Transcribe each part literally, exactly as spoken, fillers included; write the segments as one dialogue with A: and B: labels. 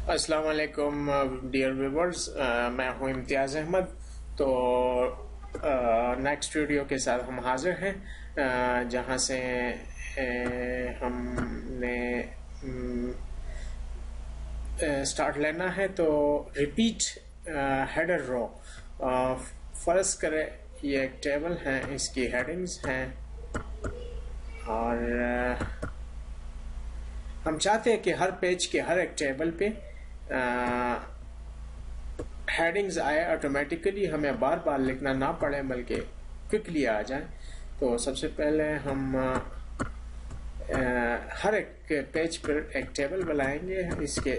A: अस्सलाम वालेकुम dear viewers, मैं हूं इम्तियाज अहमद। तो नेक्स्ट वीडियो के साथ हम हाजिर हैं, uh, जहां से uh, हमने स्टार्ट uh, लेना है। तो रिपीट हेडर रो, फर्ज करें ये एक टेबल है, इसकी हेडिंग्स हैं और uh, हम चाहते हैं कि हर पेज के हर एक टेबल पे हेडिंग्स आए ऑटोमेटिकली, हमें बार बार लिखना ना पड़े बल्कि क्विकली आ जाए। तो सबसे पहले हम आ, आ, हर एक पेज पर एक टेबल बनाएंगे। इसके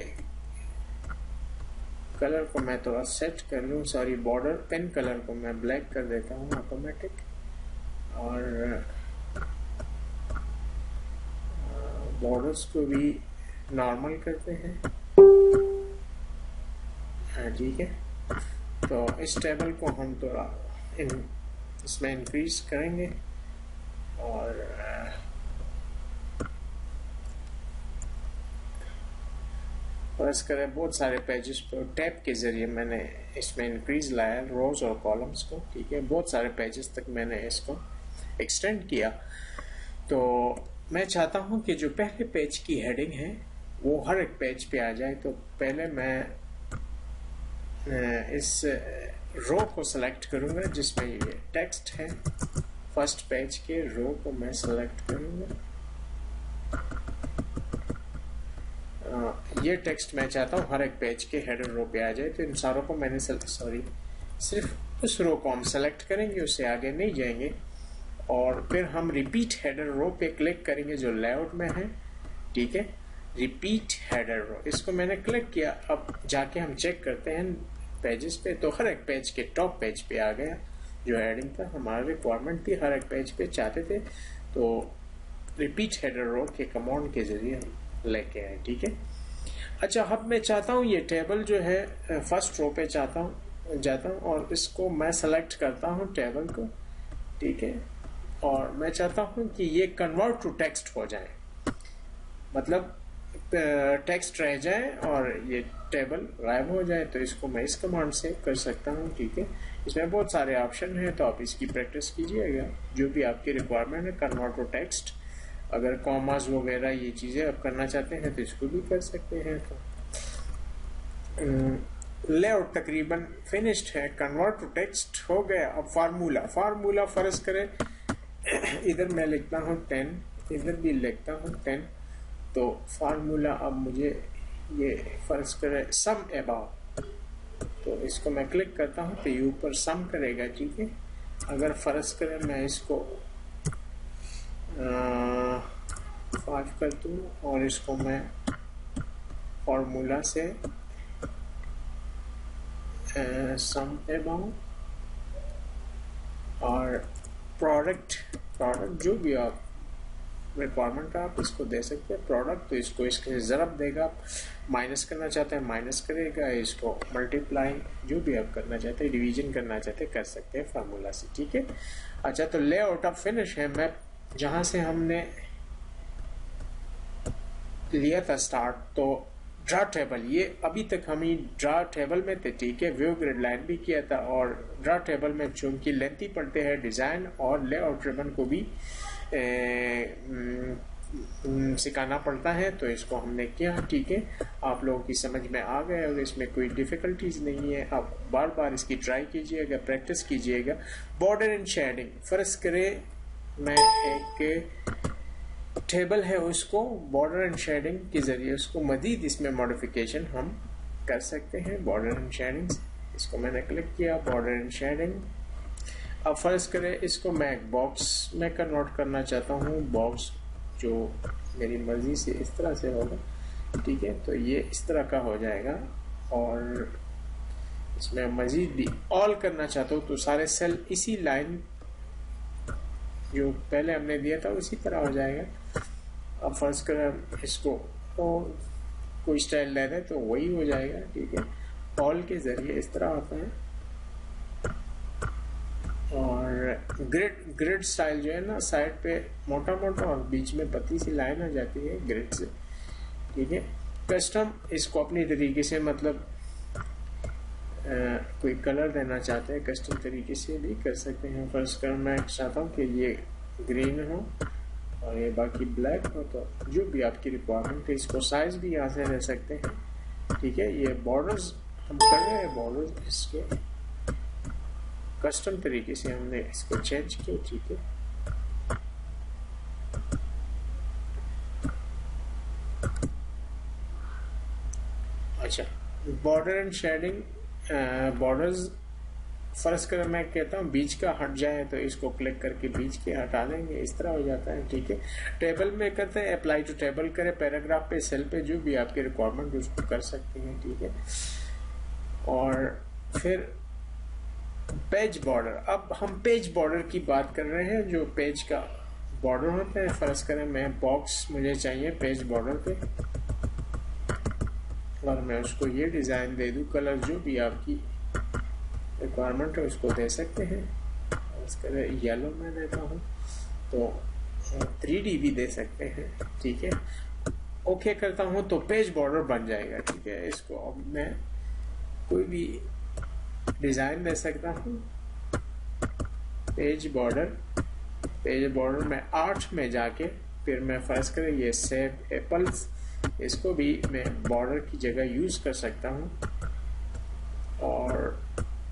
A: कलर को मैं थोड़ा सेट कर लूँ, सॉरी बॉर्डर पेन कलर को मैं ब्लैक कर देता हूँ ऑटोमेटिक, और बॉर्डर्स को भी नॉर्मल करते हैं। ठीक है, तो इस टेबल को हम थोड़ा इन इसमें इंक्रीज करेंगे और प्रेस करें बहुत सारे पेजेस पर टैब के जरिए मैंने इसमें इंक्रीज लाया रोज और कॉलम्स को। ठीक है, बहुत सारे पेजेस तक मैंने इसको एक्सटेंड किया। तो मैं चाहता हूं कि जो पहले पेज की हेडिंग है वो हर एक पेज पे आ जाए। तो पहले मैं इस रो को सेलेक्ट करूंगा जिसमें ये टेक्स्ट है। फर्स्ट पेज के रो को मैं सेलेक्ट करूंगा। ये टेक्स्ट मैं चाहता हूं हर एक पेज के हेडर रो पे आ जाए। तो इन सारों को मैंने सॉरी सिर्फ उस रो को हम सेलेक्ट करेंगे, उससे आगे नहीं जाएंगे। और फिर हम रिपीट हेडर रो पे क्लिक करेंगे जो लेआउट में है। ठीक है, रिपीट हेडर रो, इसको मैंने क्लिक किया। अब जाके हम चेक करते हैं पेजेस पे, तो हर एक पेज के टॉप पेज पे आ गया जो हेडिंग था। हमारी रिक्वायरमेंट थी हर एक पेज पे चाहते थे, तो रिपीट हेडर रो के कमांड के जरिए हम लेके आए। ठीक है, अच्छा अब मैं चाहता हूँ ये टेबल जो है फर्स्ट रो पे चाहता हूँ जाता हूँ और इसको मैं सेलेक्ट करता हूँ टेबल को। ठीक है, और मैं चाहता हूं कि ये कन्वर्ट टू टेक्स्ट हो जाए, मतलब टेक्स्ट रह जाए और ये टेबल गायब हो जाए। तो इसको मैं इस कमांड से कर सकता हूं। ठीक है, इसमें बहुत सारे ऑप्शन हैं, तो आप इसकी प्रैक्टिस कीजिएगा जो भी आपकी रिक्वायरमेंट है। कन्वर्ट टू टेक्स्ट, अगर कॉमास वगैरह ये चीजें आप करना चाहते हैं तो इसको भी कर सकते हैं। तो लेआउट तकरीबन फिनिश्ड है, कन्वर्ट टू टेक्स्ट हो गया। अब फार्मूला फार्मूला फर्ज करें इधर मैं लिखता हूँ टेन, इधर भी लिखता हूँ टेन। तो फार्मूला अब मुझे ये फर्ज करे सम अबाउट, तो इसको मैं क्लिक करता हूँ तो ये ऊपर सम करेगा। ठीक है, अगर फर्ज करें मैं इसको फाइव कर दूँ और इसको मैं फार्मूला से सम अबाउट और प्रोडक्ट प्रोडक्ट जो भी आप रिक्वायरमेंट आप इसको दे सकते हैं प्रोडक्ट, तो इसको इसके ज़रब देगा। माइनस करना चाहते हैं माइनस करेगा, इसको मल्टीप्लाई जो भी आप करना चाहते हैं, डिवीजन करना चाहते हैं कर सकते हैं फार्मूला से। ठीक है, अच्छा तो लेआउट अब फिनिश है। मैं जहाँ से हमने लिया था स्टार्ट, तो ड्रा टेबल, ये अभी तक हम ही ड्रा टेबल में थे। ठीक है, व्यू ग्रिड लाइन भी किया था और ड्रा टेबल में चूंकि लेंथी पड़ते हैं डिजाइन और लेआउट रिबन को भी सिखाना पड़ता है, तो इसको हमने किया। ठीक है, आप लोगों की समझ में आ गए और इसमें कोई डिफिकल्टीज नहीं है। आप बार बार इसकी ट्राई कीजिएगा, प्रैक्टिस कीजिएगा। बॉर्डर एंड शेडिंग, फर्ज करें मैं एक टेबल है उसको बॉर्डर एंड शेडिंग के जरिए उसको मजीद इसमें मॉडिफिकेशन हम कर सकते हैं। बॉर्डर एंड शेडिंग, इसको मैंने क्लिक किया, बॉर्डर एंड शेडिंग। अब फर्ज करें इसको मैं एक बॉक्स में कन्वर्ट करना चाहता हूँ, बॉक्स जो मेरी मर्जी से इस तरह से होगा। ठीक है, तो ये इस तरह का हो जाएगा और इसमें मजीद भी ऑल करना चाहता हूँ तो सारे सेल इसी लाइन जो पहले हमने दिया था उसी तरह हो जाएगा। अब फर्ज करें इसको कोई स्टाइल ले दें तो वही हो जाएगा। ठीक है, ऑल के जरिए इस तरह होता है। और ग्रिड ग्रिड स्टाइल जो है ना, साइड पे मोटा मोटा और बीच में पतली सी लाइन आ जाती है ग्रिड से। ठीक है, कस्टम इसको अपनी तरीके से मतलब आ, कोई कलर देना चाहते हैं कस्टम तरीके से भी कर सकते हैं। फर्स्ट कर मैं चाहता हूँ कि ये ग्रीन हो और ये बाकी ब्लैक हो, तो जो भी आपकी रिक्वायरमेंट है इसको साइज भी यहाँ से ले सकते हैं। ठीक है, ये बॉर्डर्स हम कर रहे हैं, बॉर्डर्स इसके कस्टम तरीके से हमने इसको चेंज किया। ठीक है, अच्छा border and shading, borders first कर मैं कहता हूँ बीच का हट जाए तो इसको क्लिक करके बीच के हटा देंगे, इस तरह हो जाता है। ठीक है, टेबल में करते हैं अप्लाई टू टेबल करें, पैराग्राफ पे सेल पे जो भी आपकी रिक्वायरमेंट उसको कर सकते हैं। ठीक है, और फिर पेज बॉर्डर, अब हम पेज बॉर्डर की बात कर रहे हैं, जो पेज का बॉर्डर होता है। फर्स्ट करें मैं बॉक्स मुझे चाहिए पेज बॉर्डर पे और मैं उसको ये डिजाइन दे दूं, कलर जो भी आपकी रिक्वायरमेंट है उसको दे सकते हैं। इसका येलो में देता हूँ तो थ्री डी भी दे सकते हैं। ठीक है, ओके करता हूँ तो पेज बॉर्डर बन जाएगा। ठीक है, इसको अब मैं कोई भी डिजाइन दे सकता हूँ। पेज बॉर्डर, पेज बॉर्डर में आर्ट में जाके फिर मैं फर्स्ट करें ये सेव एप्पल्स, इसको भी मैं बॉर्डर की जगह यूज कर सकता हूँ। और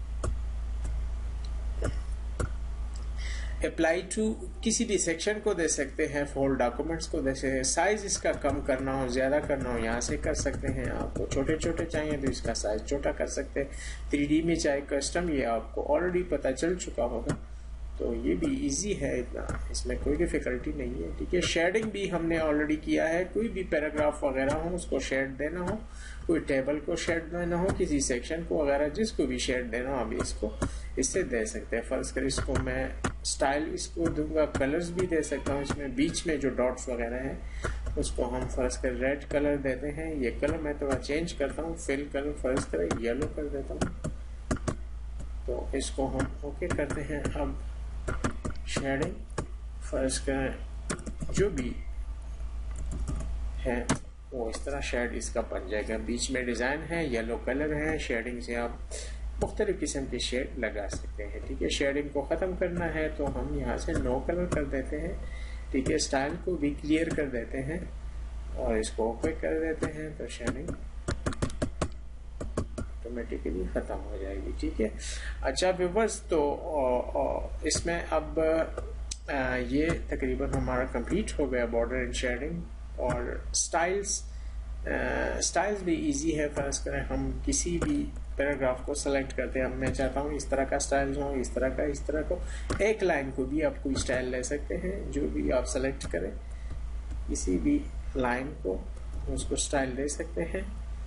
A: अप्लाई टू किसी भी सेक्शन को दे सकते हैं, फोल्ड डॉक्यूमेंट्स को दे सकते हैं। साइज इसका कम करना हो ज्यादा करना हो यहाँ से कर सकते हैं। आपको छोटे छोटे चाहिए तो इसका साइज छोटा कर सकते हैं। थ्री डी में चाहे कस्टम, ये आपको ऑलरेडी पता चल चुका होगा, तो ये भी इजी है, इतना इसमें कोई डिफिकल्टी नहीं है। ठीक है, शेडिंग भी हमने ऑलरेडी किया है। कोई भी पैराग्राफ वगैरह हो उसको शेड देना हो, कोई टेबल को शेड देना हो, किसी सेक्शन को वगैरह जिसको भी शेड देना हो अभी इसको इससे दे सकते हैं। फर्स्ट कर इसको मैं स्टाइल इसको दूंगा, कलर्स भी दे सकता हूँ। इसमें बीच में जो डॉट्स वगैरह हैं उसको हम फर्स्ट कर रेड कलर देते हैं। ये कलर मैं थोड़ा चेंज करता हूँ, फिल कलर फर्स्ट कर येलो कर देता हूँ, तो इसको हम ओके करते हैं। अब शेडिंग फर्स्ट का जो भी है वो इस तरह शेड इसका बन जाएगा। बीच में डिजाइन है, येलो कलर है, शेडिंग से आप मुख्तलिफ किस्म के शेड लगा सकते हैं। ठीक है, शेडिंग को ख़त्म करना है तो हम यहाँ से नो कलर कर देते हैं। ठीक है, स्टाइल को भी क्लियर कर देते हैं और इसको ओके कर देते हैं तो शेडिंग ऑटोमेटिकली ख़त्म हो जाएगी। ठीक है, अच्छा व्यूअर्स, तो इसमें अब ये तकरीबन हमारा कंप्लीट हो गया बॉर्डर एंड शेडिंग। और स्टाइल्स, स्टाइल्स भी इजी है। फर्ज करें हम किसी भी पैराग्राफ को सेलेक्ट करते हैं, मैं चाहता हूँ इस तरह का स्टाइल हो, इस तरह का, इस तरह को, एक लाइन को भी आप कोई स्टाइल ले सकते हैं, जो भी आप सेलेक्ट करें किसी भी लाइन को उसको स्टाइल दे सकते हैं।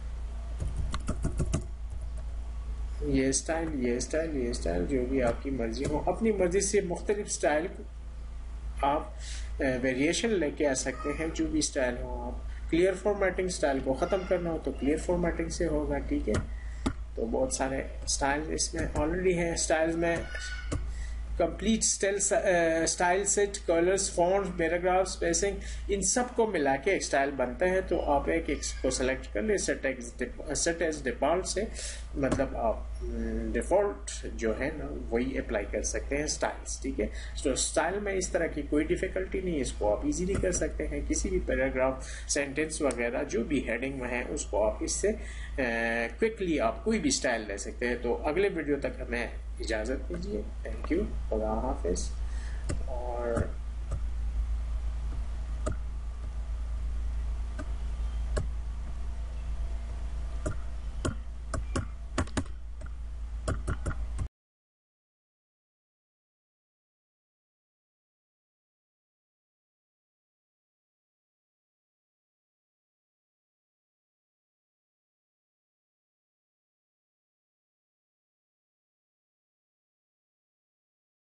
A: ये स्टाइल, ये स्टाइल, ये स्टाइल, जो भी आपकी मर्जी हो, अपनी मर्जी से मुख्तलिफ स्टाइल को आप वेरिएशन लेके आ सकते हैं। जो भी स्टाइल हो, आप क्लियर फॉर्मेटिंग स्टाइल को ख़त्म करना हो तो क्लियर फॉर्मेटिंग से होगा। ठीक है, तो बहुत सारे स्टाइल इसमें ऑलरेडी हैं। स्टाइल्स में complete style style set, colours, fonts, paragraph, spacing, इन सब को मिला के एक स्टाइल बनता है। तो आप एक एक को सेलेक्ट कर ले, set as set as default से, मतलब आप डिफॉल्ट जो है ना वही अप्लाई कर सकते हैं स्टाइल्स। ठीक है, तो स्टाइल में इस तरह की कोई डिफिकल्टी नहीं है, इसको आप इजीली कर सकते हैं। किसी भी पैराग्राफ, सेंटेंस वगैरह जो भी हेडिंग में है उसको आप इससे क्विकली आप कोई भी स्टाइल ले सकते हैं। तो अगले वीडियो तक हमें इजाज़त दीजिए। थैंक यू, खुदा हाफिज़। और